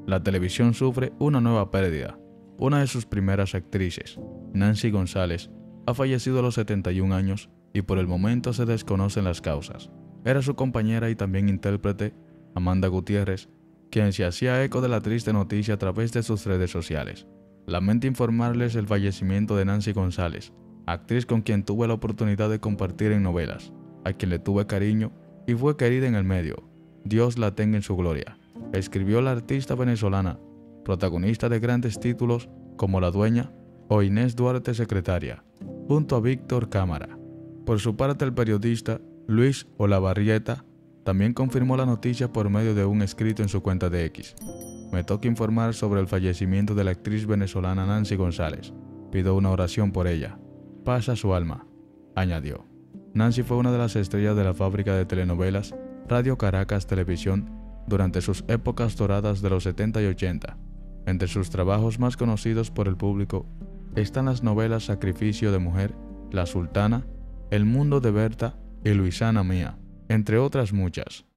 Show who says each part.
Speaker 1: la televisión sufre una nueva pérdida. Una de sus primeras actrices, Nancy González, ha fallecido a los 71 años y por el momento se desconocen las causas. Era su compañera y también intérprete, Amanda Gutiérrez, quien se hacía eco de la triste noticia a través de sus redes sociales. Lamento informarles el fallecimiento de Nancy González, actriz con quien tuve la oportunidad de compartir en novelas, a quien le tuve cariño y fue querida en el medio. Dios la tenga en su gloria, escribió la artista venezolana, protagonista de grandes títulos como La Dueña o Inés Duarte Secretaria, junto a Víctor Cámara. Por su parte, el periodista Luis Olavarrieta también confirmó la noticia por medio de un escrito en su cuenta de X. Me toca informar sobre el fallecimiento de la actriz venezolana Nancy González. Pido una oración por ella. Paz a su alma, añadió. Nancy fue una de las estrellas de la fábrica de telenovelas Radio Caracas Televisión durante sus épocas doradas de los 70 y 80. Entre sus trabajos más conocidos por el público están las novelas Sacrificio de Mujer, La Sultana, El Mundo de Berta y Luisana Mía, entre otras muchas.